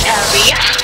area.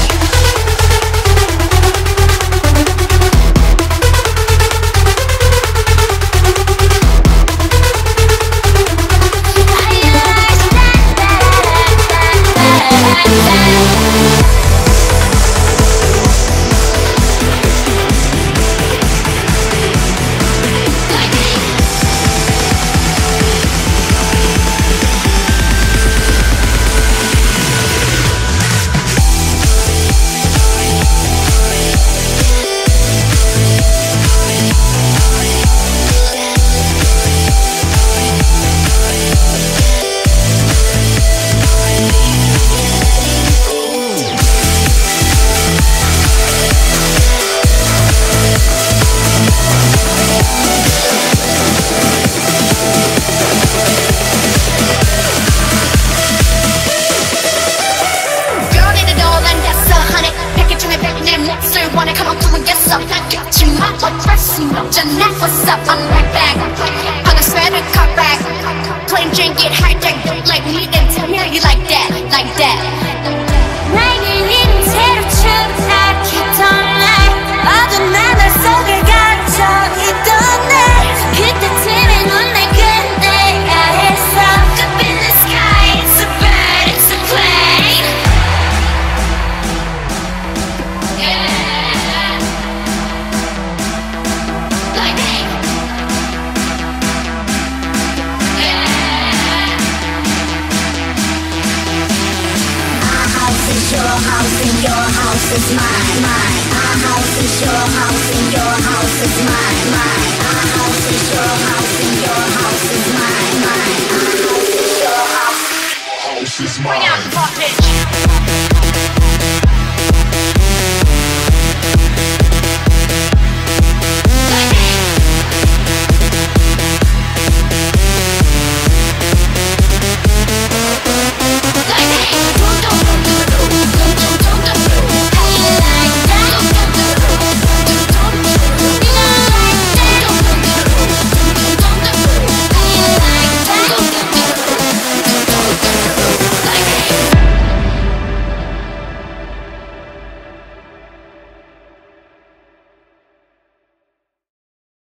Wanna come on, come and get some. 난 겹치마 어쩔 순 없잖아. What's up? I'm right back. 방금 sweater cut back. Plain drink it hijack. Like me and tell me how you like that, like that. 나에게 있는 채로 추락했던 날 어두운 나날 속에 갇혀 있던 날 그때쯤에 눈을 끝내야 했어. Up in the sky, it's a bird, it's a plane. Yeah. Your house and your house is mine, mine. Our house is your house and your house is mine, mine. Our house is your house and your house is mine, mine. Our house is your house. House is mine. Bring out the voltage.